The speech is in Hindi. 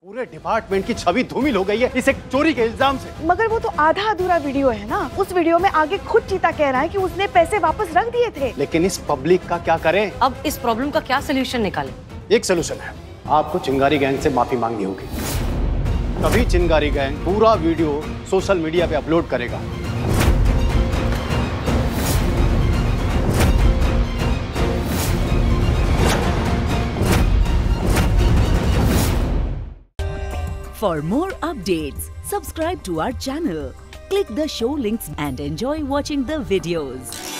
पूरे डिपार्टमेंट की छवि धूमिल हो गई है इस एक चोरी के इल्जाम से। मगर वो तो आधा अधूरा वीडियो है ना। उस वीडियो में आगे खुद चीता कह रहा है कि उसने पैसे वापस रख दिए थे। लेकिन इस पब्लिक का क्या करें? अब इस प्रॉब्लम का क्या सोल्यूशन निकालें? एक सोल्यूशन है, आपको चिंगारी गैंग से माफी मांगनी होगी। तभी चिंगारी गैंग पूरा वीडियो सोशल मीडिया पे अपलोड करेगा। For more updates, subscribe to our channel, click the show links and enjoy watching the videos.